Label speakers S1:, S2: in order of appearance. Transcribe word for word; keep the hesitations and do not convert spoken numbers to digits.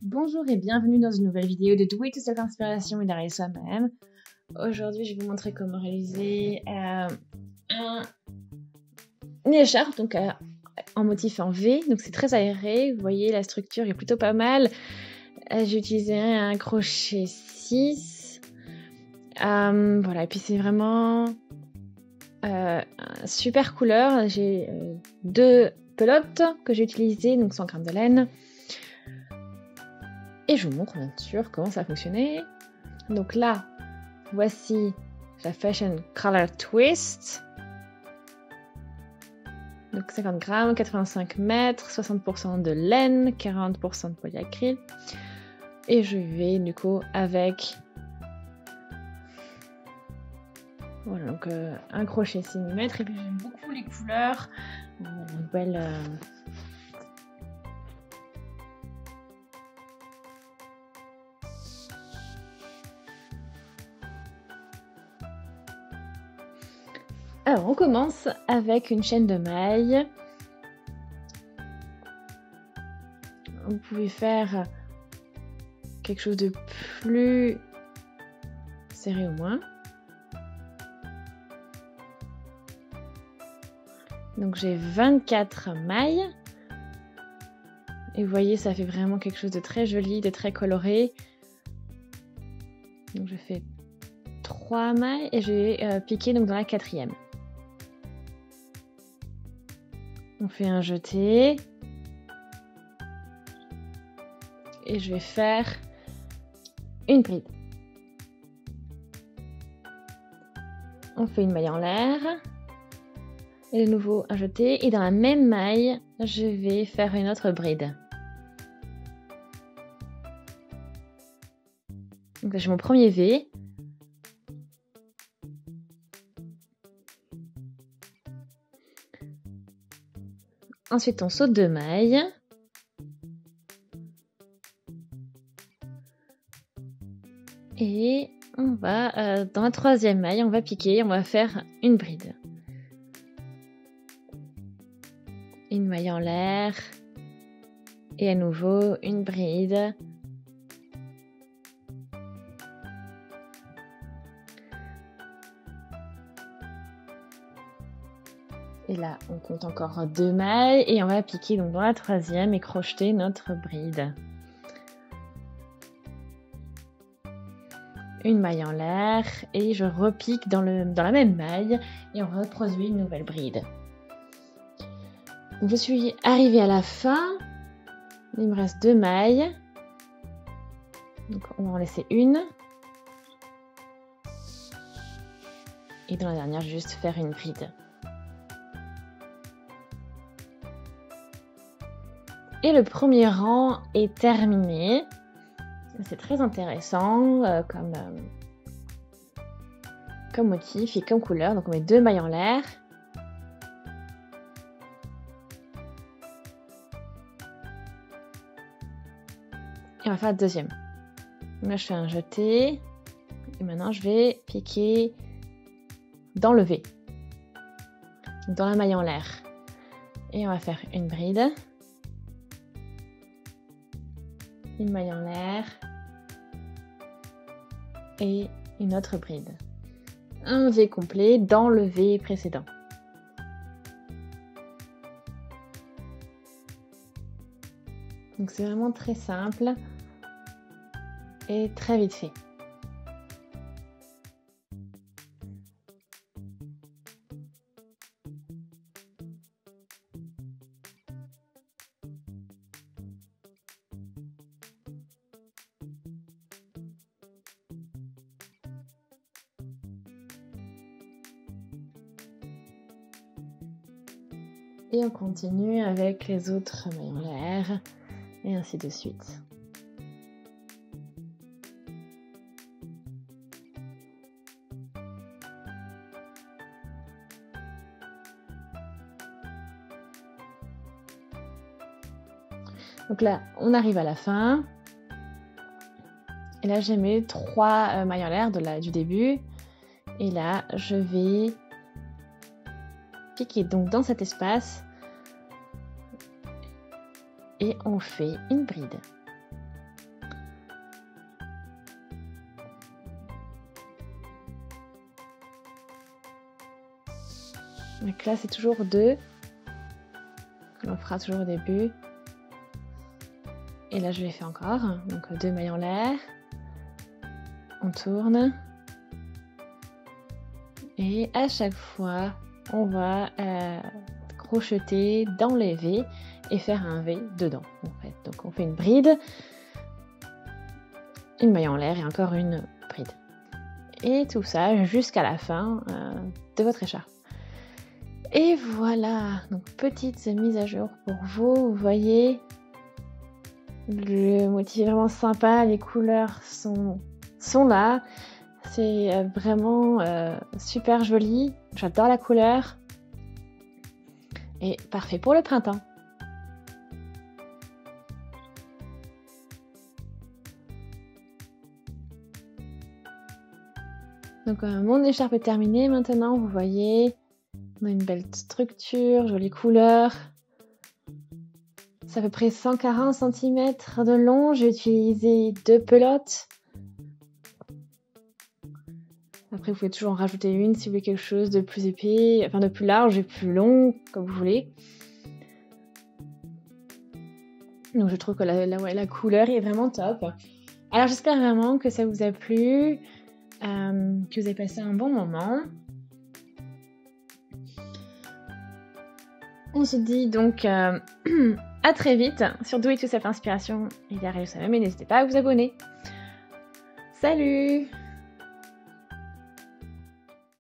S1: Bonjour et bienvenue dans une nouvelle vidéo de Do It Yourself Inspiration et d'arriver soi-même. Aujourd'hui, je vais vous montrer comment réaliser euh, un, une écharpe donc, euh, en motif en V. Donc c'est très aéré, vous voyez la structure est plutôt pas mal. Euh, J'ai utilisé un crochet six. Euh, voilà, et puis c'est vraiment euh, une super couleur. J'ai euh, deux pelotes que j'ai utilisées, donc cent grammes de laine. Et je vous montre bien sûr comment ça a fonctionné. Donc là, voici la Fashion Color Twist. Donc cinquante grammes, quatre-vingt-cinq mètres, soixante pour cent de laine, quarante pour cent de polyacryl. Et je vais du coup avec voilà, donc, euh, un crochet six millimètres. Et puis j'aime beaucoup les couleurs. Une belle... Euh... Alors, on commence avec une chaîne de mailles. Vous pouvez faire quelque chose de plus serré au moins. Donc, j'ai vingt-quatre mailles. Et vous voyez, ça fait vraiment quelque chose de très joli, de très coloré. Donc, je fais trois mailles et je vais euh, piquer donc, dans la quatrième. On fait un jeté et je vais faire une bride. On fait une maille en l'air et de nouveau un jeté et dans la même maille je vais faire une autre bride. Donc là j'ai mon premier V. Ensuite, on saute deux mailles. Et on va, euh, dans la troisième maille, on va piquer, on va faire une bride. Une maille en l'air. Et à nouveau, une bride. Et là, on compte encore deux mailles et on va piquer donc dans la troisième et crocheter notre bride. Une maille en l'air et je repique dans, le, dans la même maille et on reproduit une nouvelle bride. Donc je suis arrivée à la fin. Il me reste deux mailles. Donc on va en laisser une. Et dans la dernière, je vais juste faire une bride. Et le premier rang est terminé. C'est très intéressant euh, comme, euh, comme motif et comme couleur. Donc on met deux mailles en l'air. Et on va faire la deuxième. Donc là je fais un jeté. Et maintenant je vais piquer dans le V. Dans la maille en l'air. Et on va faire une bride. Une maille en l'air et une autre bride. Un V complet dans le V précédent. Donc c'est vraiment très simple et très vite fait. Et on continue avec les autres mailles en l'air, et ainsi de suite. Donc là, on arrive à la fin. Et là, j'ai mes trois euh, mailles en l'air de la, du début. Et là, je vais piquer donc dans cet espace et on fait une bride. Donc là, c'est toujours deux. On fera toujours au début. Et là, je l'ai fait encore. Donc deux mailles en l'air. On tourne. Et à chaque fois, on va euh, crocheter dans les V et faire un V dedans. En fait. Donc on fait une bride, une maille en l'air et encore une bride. Et tout ça jusqu'à la fin euh, de votre écharpe. Et voilà, donc petite mise à jour pour vous. Vous voyez, le motif est vraiment sympa, les couleurs sont, sont là. C'est vraiment euh, super joli. J'adore la couleur. Et parfait pour le printemps. Donc euh, mon écharpe est terminée. Maintenant, vous voyez, on a une belle structure, jolie couleur. C'est à peu près cent quarante centimètres de long. J'ai utilisé deux pelotes. Après, vous pouvez toujours en rajouter une si vous voulez quelque chose de plus épais, enfin de plus large et plus long, comme vous voulez. Donc je trouve que la, la, ouais, la couleur est vraiment top. Alors j'espère vraiment que ça vous a plu, euh, que vous avez passé un bon moment. On se dit donc euh, à très vite sur Do It Yourself Inspiration et derrière ça même, et n'hésitez pas à vous abonner. Salut!